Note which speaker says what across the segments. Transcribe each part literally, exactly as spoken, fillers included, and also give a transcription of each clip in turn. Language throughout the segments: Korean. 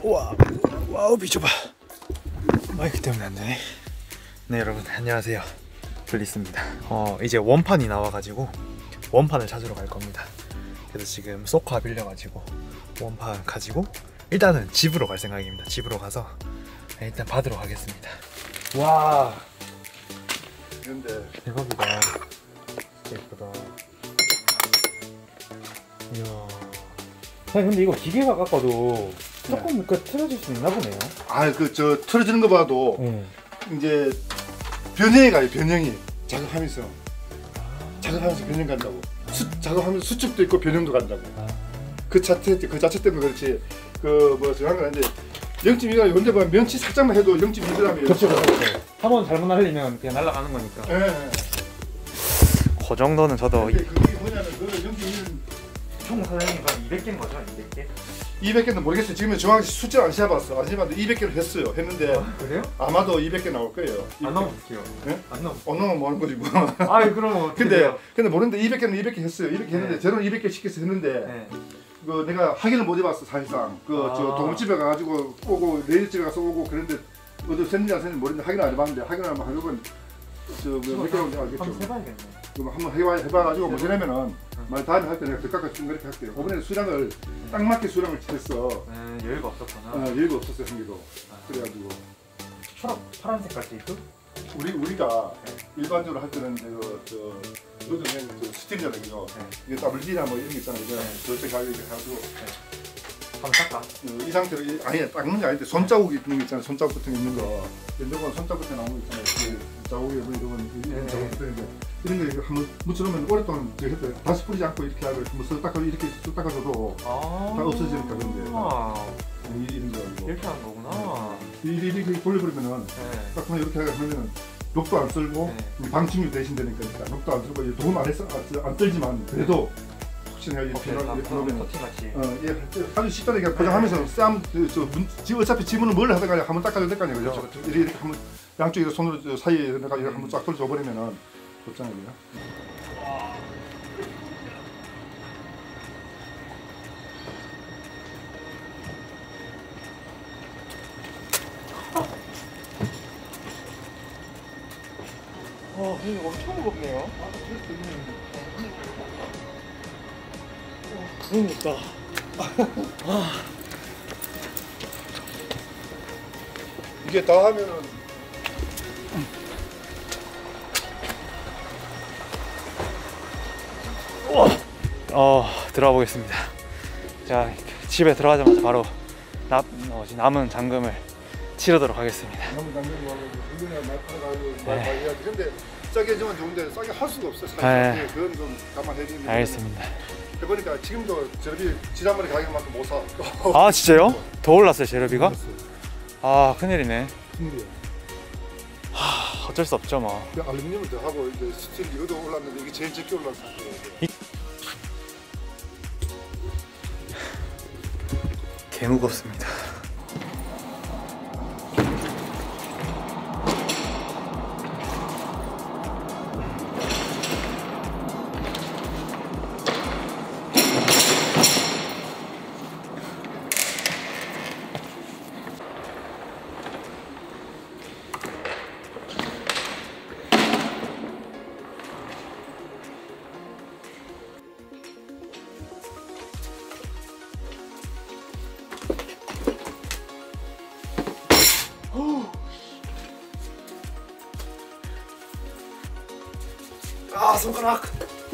Speaker 1: 우와, 와우 비좁아. 마이크 때문에 안 되네. 네 여러분 안녕하세요, 블리스입니다. 어 이제 원판이 나와가지고 원판을 찾으러 갈 겁니다. 그래서 지금 소카 빌려가지고 원판 가지고 일단은 집으로 갈 생각입니다. 집으로 가서 일단 받으러 가겠습니다. 와
Speaker 2: 근데
Speaker 1: 대박이다. 예쁘다. 이야. 아니 근데 이거 기계가 깎아도 조금 네. 그 틀어질 수 있나 보네요.
Speaker 2: 아 그 저 틀어지는 거 봐도
Speaker 1: 네.
Speaker 2: 이제 변형이 가요. 변형이 작업하면서 작업하면서 변형 간다고. 수, 작업하면서 수축도 있고 변형도 간다고.
Speaker 1: 아.
Speaker 2: 그 자체 그 자체 때문에 그렇지. 그뭐 저런 건 아닌데 영 점 이가 현대 보면 면치 살짝만 해도 영 점 이 그램이에요.
Speaker 1: 그렇죠, 그렇죠. 한번 잘못 날리면 그냥 날아가는 거니까.
Speaker 2: 예. 네.
Speaker 1: 그 정도는 저도.
Speaker 2: 근데 그게 뭐냐면 그 영 점 이는
Speaker 1: 총 사장님 이백 개인 거죠? 이백 개?
Speaker 2: 이백 개는 모르겠어요. 지금 정확히 숫자 안 세봤어. 안 세봤는데 이백 개를 했어요. 했는데
Speaker 1: 아, 그래요?
Speaker 2: 아마도 이백 개 나올 거예요.
Speaker 1: 안 나올게요.
Speaker 2: 네?
Speaker 1: 안 나올.
Speaker 2: 어 넣으면 뭐 하는 거지 뭐.
Speaker 1: 아이 그럼 어떻게
Speaker 2: 근데
Speaker 1: 돼요?
Speaker 2: 근데 모르는데 이백 개는 이백 개 했어요. 이렇게
Speaker 1: 네.
Speaker 2: 했는데 저는 이백 개 시켜서 했는데
Speaker 1: 네.
Speaker 2: 그 내가 확인을 못 해봤어 사실상. 그 저
Speaker 1: 아.
Speaker 2: 동물집에 가가지고 오고 내일집에 가서 오고 그랬는데 어디 샜는지 안 샜는지 모르는데 확인을 안 해봤는데 확인을 한번 하려면 저몇 개라고 내가 알겠죠.
Speaker 1: 한번 해봐야겠네.
Speaker 2: 그럼 한번 해봐 해봐가지고 뭐 되냐면은 말 다음에 할 때 내가 더 깎아준 거 이렇게 할게요. 이번에 수량을 딱 맞게 수량을 했어.
Speaker 1: 네, 여유가 없었구나.
Speaker 2: 어, 여유가 없었어요 한 개도.
Speaker 1: 아.
Speaker 2: 그래가지고
Speaker 1: 파란 파란 색깔 테이프?
Speaker 2: 우리 우리가 일반적으로 할 때는 그저 요즘 그냥 저 스팀잖아요, 그죠?
Speaker 1: 네.
Speaker 2: 이게 더블유디나 뭐 이런 게 있잖아요, 그죠?
Speaker 1: 네.
Speaker 2: 저렇게 가지고 이렇게 해가지고
Speaker 1: 한번 닦아.
Speaker 2: 어, 이 상태로 이- 아니 닦는 게 아닌데 손자국이 있는 게 있잖아요, 손자국 같은 게 있는 거. 옛날에 손자국 같은 나온 거 있잖아요, 그 자국에 뭐 이런
Speaker 1: 네.
Speaker 2: 이런 자국 같은 게 이런 거 이렇게 한번 묻혀놓으면 오랫동안 저기 했어요. 다시 뿌리지 않고 이렇게 하고 한번 쓱 닦아 이렇게 쓱 닦아줘도
Speaker 1: 아.
Speaker 2: 다 없어지니까 그런데.
Speaker 1: 아.
Speaker 2: 이- 이런 거 가지고
Speaker 1: 이렇게 하는 거구나.
Speaker 2: 이렇게 이렇게 돌려버리면은
Speaker 1: 네.
Speaker 2: 딱 보면 이렇게 하면은 녹도 안 쓸고
Speaker 1: 네.
Speaker 2: 방충이 대신 되니까 그러니까 녹도 안 쓸고 도움 안 해서 안, 안 떨지만 그래도 혹시나 이렇게
Speaker 1: 어,
Speaker 2: 그러면
Speaker 1: 커팅 같이.
Speaker 2: 어, 예, 아주 쉽다니까 포장하면서 쌈, 그, 저, 문, 지 어차피 지문을 뭘 하다가 한번 닦아줘야 될 거 아니에요, 그죠?
Speaker 1: 그렇죠,
Speaker 2: 이렇게, 이렇게 한번 양쪽에 손으로 저 사이에 내가 이렇게 한번 쫙 돌려 버리면은 좋잖아요, 그죠?
Speaker 1: 와, 이거 엄청 무겁네요. 너무 무겁다.
Speaker 2: 이게 다 하면은
Speaker 1: 어, 들어가 보겠습니다. 자, 집에 들어가자마자 바로 남, 어, 남은 잔금을 치르도록 하겠습니다.
Speaker 2: 너무 당연히 와서 이거는 말팔아가지고
Speaker 1: 네.
Speaker 2: 말 해야지. 근데 싸게 해주면 좋은데 싸게 할 수가 없어. 사실
Speaker 1: 네.
Speaker 2: 그건 좀 감안해야 되는.
Speaker 1: 알겠습니다.
Speaker 2: 해보니까 지금도 저기 지난번에 가격만큼 못 사.
Speaker 1: 아, 진짜요? 더 올랐어요, 재료비가? 아, 큰일이네.
Speaker 2: 큰일이야.
Speaker 1: 하, 어쩔 수 없죠, 뭐.
Speaker 2: 알루미늄을 더 하고 이제 스틸 이것도 올랐는데 이게 제일 적게 올랐어.
Speaker 1: 개 무겁습니다. 아, 손가락.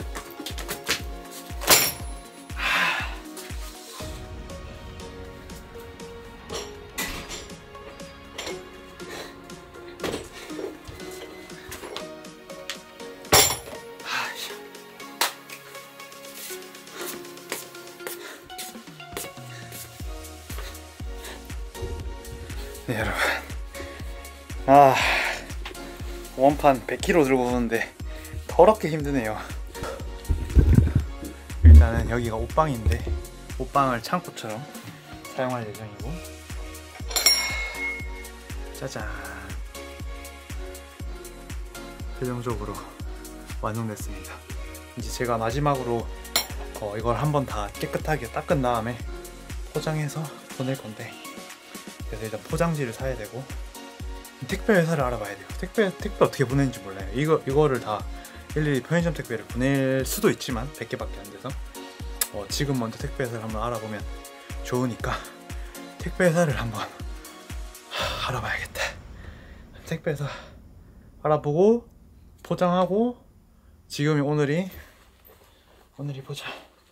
Speaker 1: 네, 여러분. 아, 원판 백 킬로그램 들고 오는데 더럽게 힘드네요. 일단은 여기가 옷방인데 옷방을 창고처럼 사용할 예정이고, 짜잔, 최종적으로 완성됐습니다. 이제 제가 마지막으로 어, 이걸 한번 다 깨끗하게 닦은 다음에 포장해서 보낼 건데, 그래서 일단 포장지를 사야 되고 택배 회사를 알아봐야 돼요. 택배 택배 어떻게 보내는지 몰라요. 이거 이거를 다 일일이 편의점 택배를 보낼 수도 있지만 백 개밖에 안 돼서 어, 지금 먼저 택배 회사를 한번 알아보면 좋으니까 택배 회사를 한번 하, 알아봐야겠다. 택배 회사 알아보고 포장하고 지금이 오늘이 오늘이 보자.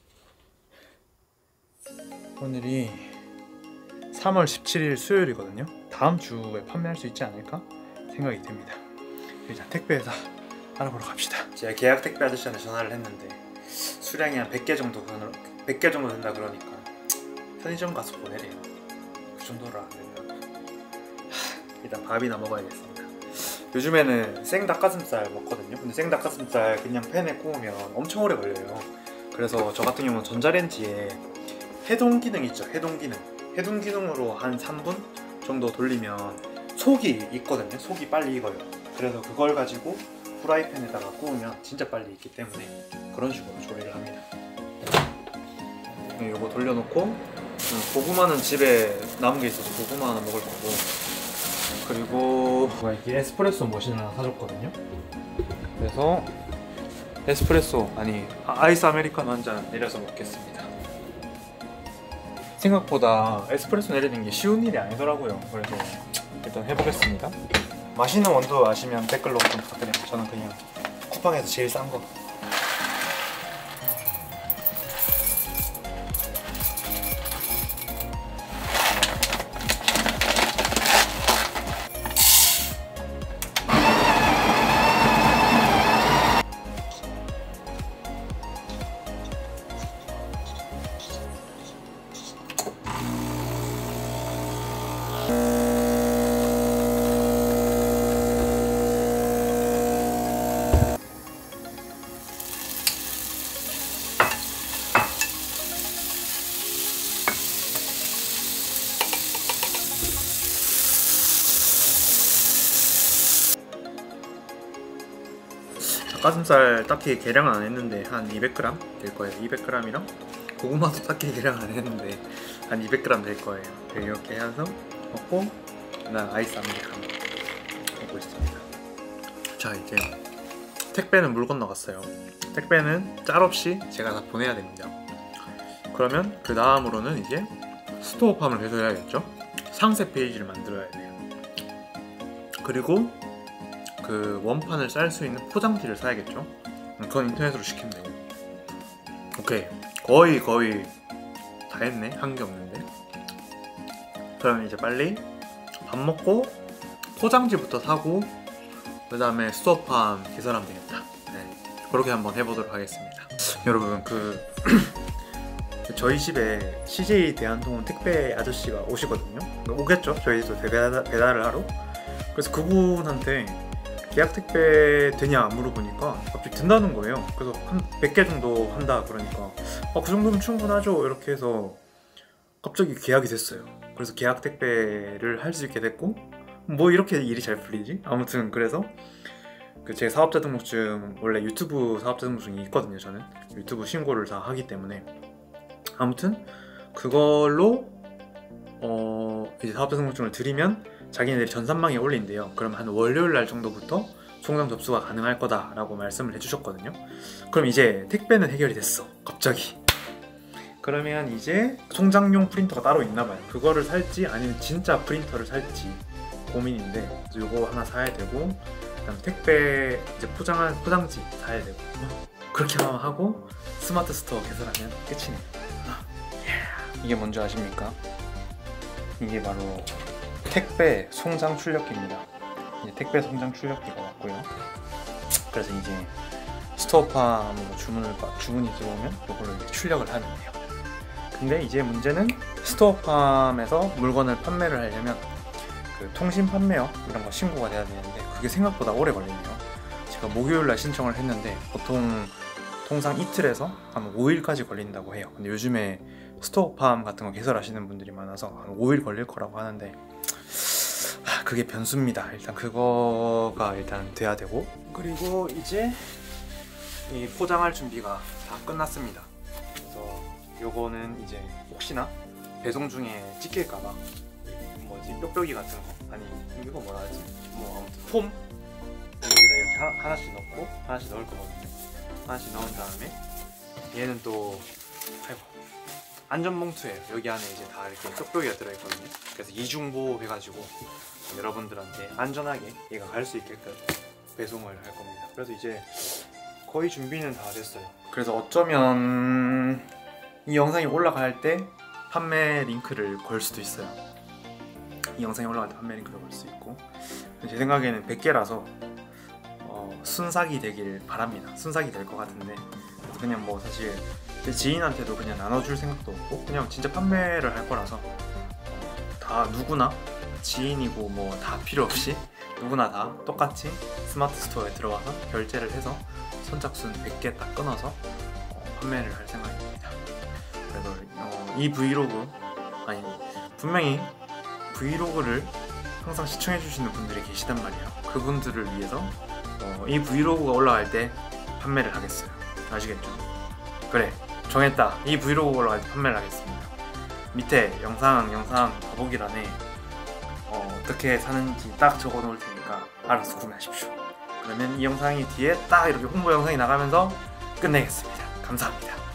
Speaker 1: 오늘이 삼월 십칠일 수요일이거든요. 다음 주에 판매할 수 있지 않을까 생각이 듭니다. 일단 택배 회사 알아보러 갑시다. 제가 계약 택배 아저씨한테 전화를 했는데 수량이 한 백 개 정도 백 개 정도 된다 그러니까 편의점 가서 보내래요. 그 정도로 안 된다고. 하, 일단 밥이나 먹어야겠습니다. 요즘에는 생 닭가슴살 먹거든요. 근데 생 닭가슴살 그냥 팬에 구우면 엄청 오래 걸려요. 그래서 저 같은 경우는 전자레인지에 해동 기능 있죠. 해동 기능. 해동 기능으로 한 삼 분 정도 돌리면 속이 익거든요. 속이 빨리 익어요. 그래서 그걸 가지고 프라이팬에다가 구우면 진짜 빨리 익기 때문에 그런 식으로 조리를 합니다. 요거 돌려놓고 고구마는 집에 남은 게 있어서 고구마 하나 먹을 거고, 그리고 이렇게 에스프레소 머신을 하나 사줬거든요. 그래서 에스프레소 아니 아이스 아메리카노 한 잔 내려서 먹겠습니다. 생각보다 에스프레소 내리는 게 쉬운 일이 아니더라고요. 그래서 일단 해보겠습니다. 맛있는 원두 아시면 댓글로 좀 부탁드려요. 저는 그냥 쿠팡에서 제일 싼 거. 닭가슴살 딱히 계량은 안 했는데 한 이백 그램 될 거예요. 이백 그램이랑 고구마도 딱히 계량 안 했는데 한 이백 그램 될 거예요. 이렇게 해서 먹고 그다음 아이스 아메리카노 먹고 있습니다. 자, 이제 택배는 물 건너갔어요. 택배는 짤 없이 제가 다 보내야 됩니다. 그러면 그 다음으로는 이제 스토어팜을 해줘야겠죠. 상세 페이지를 만들어야 돼요. 그리고 그 원판을 쌀 수 있는 포장지를 사야겠죠. 그건 인터넷으로 시키면 되고. 오케이, 거의 거의 다 했네. 한 게 없는데. 그럼 이제 빨리 밥 먹고 포장지부터 사고 그 다음에 스토어팜 개설하면 되겠다. 네, 그렇게 한번 해보도록 하겠습니다. 여러분, 그 저희 집에 씨제이 대한통운 택배 아저씨가 오시거든요. 오겠죠. 저희도 배달, 배달을 하러. 그래서 그분한테 계약 택배 되냐 물어보니까 갑자기 된다는 거예요. 그래서 한 백 개 정도 한다 그러니까 아, 그 정도면 충분하죠 이렇게 해서 갑자기 계약이 됐어요. 그래서 계약 택배를 할 수 있게 됐고, 뭐 이렇게 일이 잘 풀리지? 아무튼 그래서 그 제 사업자 등록증, 원래 유튜브 사업자 등록증이 있거든요. 저는 유튜브 신고를 다 하기 때문에 아무튼 그걸로 어 이제 사업자 등록증을 드리면 자기네들이 전산망에 올린대요. 그럼 한 월요일 날 정도부터 송장 접수가 가능할 거다라고 말씀을 해주셨거든요. 그럼 이제 택배는 해결이 됐어. 갑자기. 그러면 이제 송장용 프린터가 따로 있나봐요. 그거를 살지 아니면 진짜 프린터를 살지 고민인데, 요거 하나 사야 되고, 그다음 택배 이제 포장한 포장지 사야 되고, 그렇게 하면 하고 스마트 스토어 개설하면 끝이네. 이게 뭔지 아십니까? 이게 바로 택배 송장 출력기입니다. 이제 택배 송장 출력기가 왔고요. 그래서 이제 스토어팜으로 주문을 주문이 들어오면 이걸로 이제 출력을 하면 돼요. 근데 이제 문제는 스토어팜에서 물건을 판매를 하려면 그 통신 판매업 이런 거 신고가 돼야 되는데 그게 생각보다 오래 걸리네요. 제가 목요일 날 신청을 했는데 보통 통상 이틀에서 한 오 일까지 걸린다고 해요. 근데 요즘에 스토어팜 같은 거 개설하시는 분들이 많아서 한 오 일 걸릴 거라고 하는데 하, 그게 변수입니다. 일단 그거가 일단 돼야 되고, 그리고 이제 이 포장할 준비가 다 끝났습니다. 그래서 요거는 이제 혹시나 배송 중에 찍힐까봐 뭐 뭐지 뾱뾱이 같은 거 아니 이거 뭐라 하지 뭐 아무튼 폼 여기다 이렇게 하나, 하나씩 넣고 하나씩 넣을 거거든요. 하나씩 넣은 다음에 얘는 또 아이고 안전봉투예요. 여기 안에 이제 다 이렇게 뾱뾱이가 들어있거든요. 그래서 이중보호 해가지고 여러분들한테 안전하게 얘가 갈 수 있게끔 배송을 할 겁니다. 그래서 이제 거의 준비는 다 됐어요. 그래서 어쩌면 이 영상이 올라갈 때 판매 링크를 걸 수도 있어요. 이 영상이 올라갈 때 판매 링크를 걸 수 있고 제 생각에는 백 개라서 어, 순삭이 되길 바랍니다. 순삭이 될 것 같은데 그래서 그냥 뭐 사실 제 지인한테도 그냥 나눠줄 생각도 없고 그냥 진짜 판매를 할 거라서 어, 다 누구나 지인이고 뭐 다 필요 없이 누구나 다 똑같이 스마트 스토어에 들어와서 결제를 해서 선착순 백 개 딱 끊어서 어, 판매를 할 생각입니다. 그래서 어, 이 브이로그 아니 분명히 브이로그를 항상 시청해 주시는 분들이 계시단 말이에요. 그분들을 위해서 어, 이 브이로그가 올라갈 때 판매를 하겠어요. 아시겠죠? 그래 정했다. 이 브이로그가 올라갈 때 판매를 하겠습니다. 밑에 영상 영상 더보기란에 어, 어떻게 사는지 딱 적어 놓을 테니까 알아서 구매하십시오. 그러면 이 영상이 뒤에 딱 이렇게 홍보 영상이 나가면서 끝내겠습니다. 감사합니다.